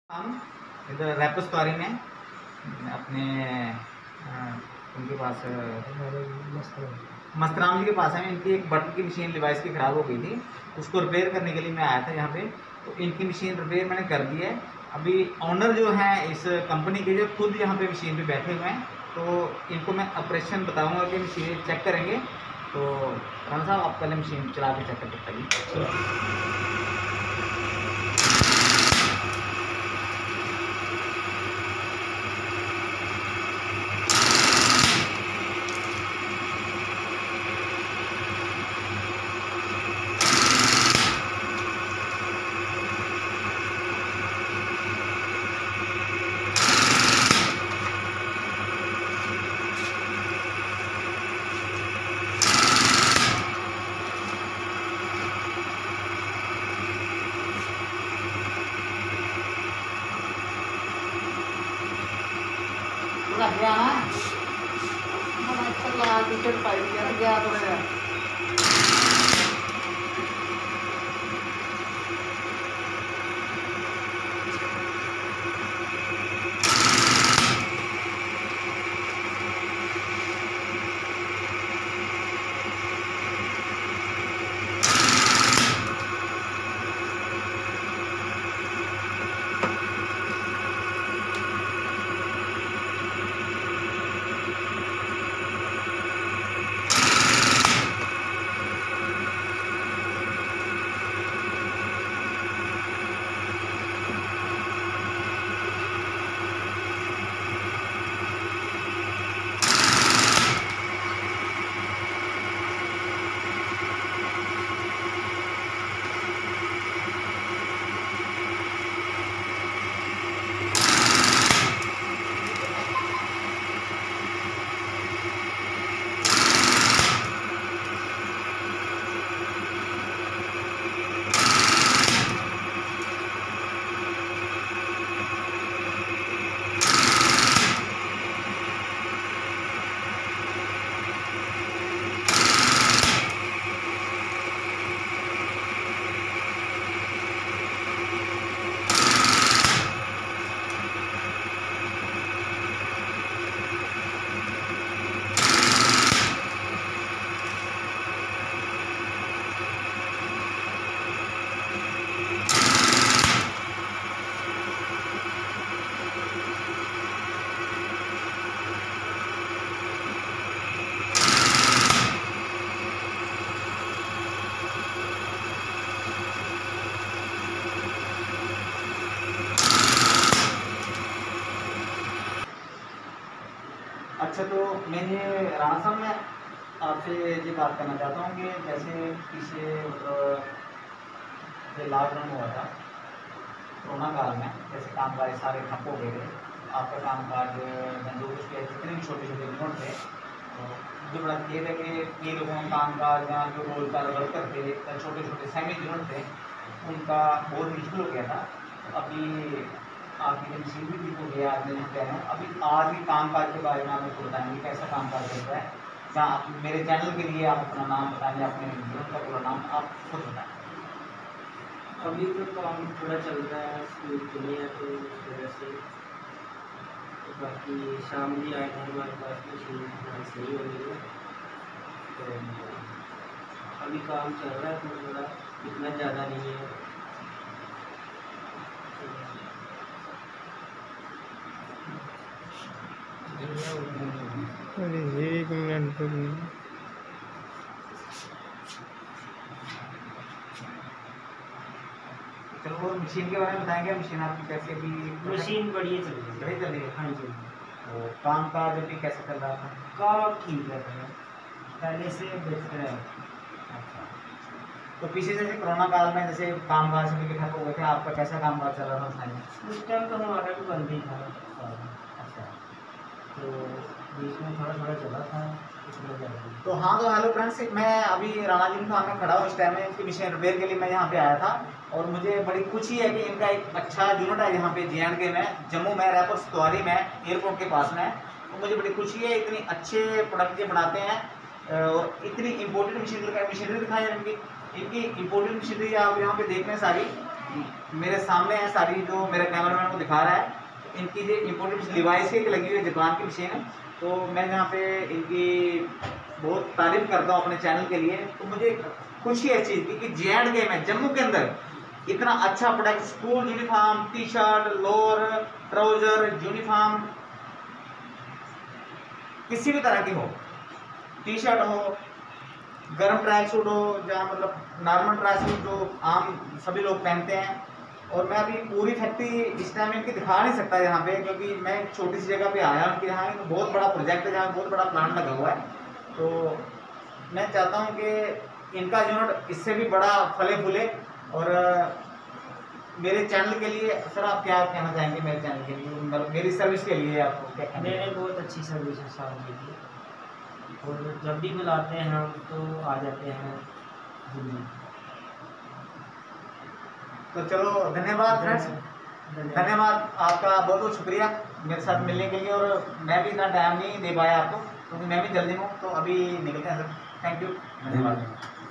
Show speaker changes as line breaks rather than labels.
हम इधर रैपस्टोरी में अपने उनके पास मस्तराम जी के पास है। इनकी एक बटन की मशीन डिवाइस की ख़राब हो गई थी, उसको रिपेयर करने के लिए मैं आया था यहाँ पे। तो इनकी मशीन रिपेयर मैंने कर दी है। अभी ऑनर जो है इस कंपनी के, जो खुद यहाँ पे मशीन पे बैठे हुए हैं, तो इनको मैं ऑपरेशन बताऊँगा कि मशीन चेक करेंगे। तो राणा साहब, आप पहले मशीन चला के चेक कर पाइए। लग गया ना, चला टिकट पाई गया थोड़ा। अच्छा, तो मैंने राणा साहब, मैं आपसे ये बात करना चाहता हूँ कि जैसे पीछे जो लॉकडाउन हुआ था कोरोना काल में, जैसे कामकाज सारे ठप हो गए थे, आपका कामकाज धंधों के जितने भी छोटे छोटे यूनिट थे, तो मुझे बड़ा खेद है कि ये लोगों का कामकाज या जो रोजगार वर्कर थे, छोटे छोटे सैमिक यूनिट थे, उनका बहुत मुश्किल हो गया था। तो अभी आपकी मशीन भी ठीक हो गया, आज मैं कह रहा हूँ। अभी आज भी कामकाज के बारे में आप मुझको बताएंगे कैसा कामकाज चल रहा है, या आप मेरे चैनल के लिए आप अपना नाम बताएंगे, अपने यूनिट का पूरा नाम आप खुद बताएं।
अभी तो काम थोड़ा चल रहा है, स्कूल खुले हैं तो उस वजह से, तो बाकी शाम भी आए थे हमारे पास, मशीन थोड़ी सही हो गई है। तो अभी काम चल रहा है, तो थोड़ा इतना ज़्यादा नहीं है।
एक मिनट
चलो, वो मशीन के बारे में बताएंगे। मशीन आपकी कैसे भी
मशीन बढ़िया चल रही है।
बढ़िया चल रही है।
हाँ जी।
तो काम काज अभी कैसे चल रहा था?
काम ठीक है, पहले से बेहतर है।
अच्छा, तो पीछे जैसे कोरोना काल में जैसे काम काज सभी के ठप हो गए थे, आपका कैसा काम काज चल रहा था उस टाइम?
उस टाइम तो हमारा भी बंद ही था।
अच्छा,
तो बीच में थोड़ा थोड़ा चला था।
तो हाँ, तो हेलो फ्रेंड्स, मैं अभी राणा जी के सामने खड़ा हूँ। इस टाइम में इनकी मशीन रिपेयर के लिए मैं यहाँ पे आया था, और मुझे बड़ी खुशी है कि इनका एक अच्छा यूनिट है यहाँ पे JNK में, जम्मू में, रैपस्टोरी में, एयरपोर्ट के पास में। तो मुझे बड़ी खुशी है, इतनी अच्छे प्रोडक्ट ये बनाते हैं, और इतनी इम्पोर्टेंट मशीनरी दिखाई है इनकी इम्पोर्टेंट मशीनरी आप यहाँ पे देख रहे हैं सारी। मेरे सामने है सारी, जो मेरा कैमरामैन को दिखा रहा है। इनकी जो इम्पोर्टेंट डिवाइस की लगी हुई है, जापान की मशीन है। तो मैं यहाँ पे इनकी बहुत तारीफ करता हूँ अपने चैनल के लिए। तो मुझे खुशी है इस चीज़ की कि J&K में, जम्मू के अंदर इतना अच्छा product, school uniform, T shirt, lower, trouser, uniform किसी भी तरह की हो, टी शर्ट हो, गर्म ट्रैक सूट हो, जहाँ मतलब नॉर्मल ट्रैक सूट जो आम सभी लोग पहनते हैं। और मैं अभी पूरी फैक्ट्री इस टाइम इनकी दिखा नहीं सकता यहाँ पे, क्योंकि मैं एक छोटी सी जगह पे आया हूँ कि यहाँ एक बहुत बड़ा प्रोजेक्ट है, जहाँ बहुत बड़ा प्लांट लगा हुआ है। तो मैं चाहता हूँ कि इनका यूनिट इससे भी बड़ा फले फूले। और मेरे चैनल के लिए सर आप क्या कहना चाहेंगे? मेरे चैनल के लिए, मतलब मेरी सर्विस के लिए आपको क्या कहना
मैंने बहुत अच्छी सर्विस है शाम की, और जब भी बुलाते हैं हम तो आ जाते हैं जल्दी।
तो चलो धन्यवाद फ्रेंड्स, धन्यवाद आपका, बहुत बहुत शुक्रिया मेरे साथ मिलने के लिए। और मैं भी इतना टाइम नहीं दे पाया आपको, क्योंकि मैं भी जल्दी हूँ। तो अभी निकलते हैं सर, थैंक यू, धन्यवाद।